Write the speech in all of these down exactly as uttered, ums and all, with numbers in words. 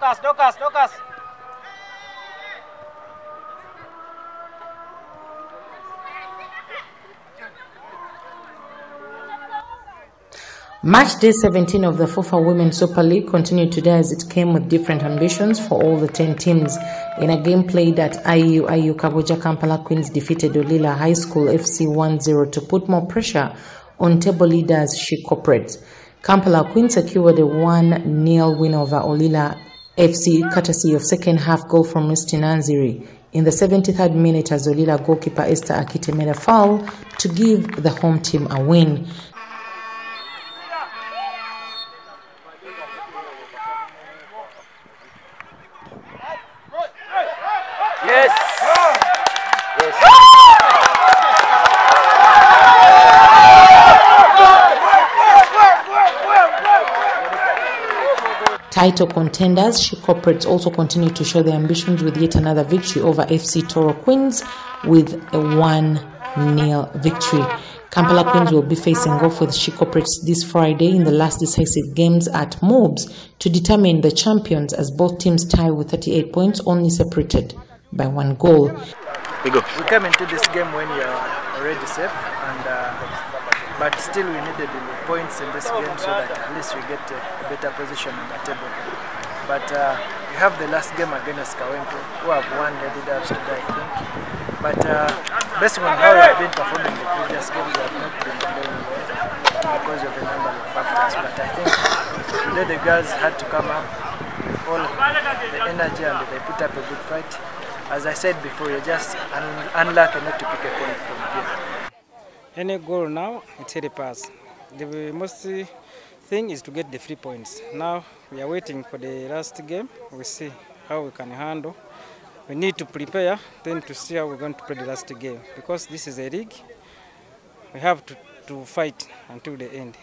Docas, Docas, Docas. Match day seventeen of the FIFA Women's Super League continued today as it came with different ambitions for all the ten teams. In a game played at I U I U Kabuja, Kampala Queens defeated Olila High School F C one zero to put more pressure on table leaders She Corporate. Kampala Queens secured a one nil win over Olila F C courtesy of second half goal from Misty Nanziri in the seventy-third minute as Olila goalkeeper Esther Akite made a foul to give the home team a win. Yes. Yes. Title contenders She Corporates also continue to show their ambitions with yet another victory over F C Toro Queens with a one nil victory. Kampala Queens will be facing off with She Corporates this Friday in the last decisive games at Mobs to determine the champions, as both teams tie with thirty-eight points, only separated by one goal. We go. We came into this game when you are already safe, and uh, but still we needed the points in this game so that at least we get a, a better position on the table. But uh, we have the last game against Kawempe, who have won Lady Doves today, I think. But uh, based on how we have been performing in the previous games, we have not been playing well because of a number of factors. But I think today the girls had to come up with all the energy and they put up a good fight. As I said before, you're just un unlucky not to pick a point from here. Any goal now, it's a pass. The most thing is to get the three points. Now we are waiting for the last game. We'll see how we can handle. We need to prepare then to see how we're going to play the last game. Because this is a league, we have to, to fight until the end.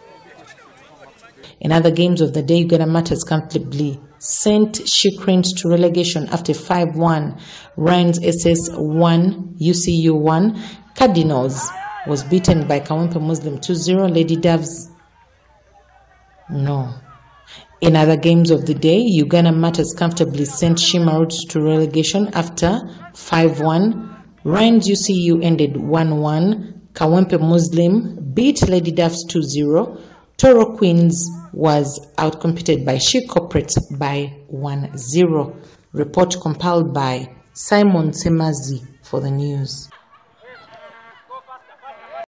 In other games of the day, Uganda Matters comfortably sent She Cranes to relegation after five one. Ryan's S S one, U C U one. Cardinals was beaten by Kawempe Muslim two zero. Lady Doves, no. In other games of the day, Uganda Matters comfortably sent Shimaruds to relegation after five one. Ryan's U C U ended one one. Kawempe Muslim beat Lady Doves two zero. Toro Queens was outcompeted by She Corporates by one zero. Report compiled by Simon Semazi for the news.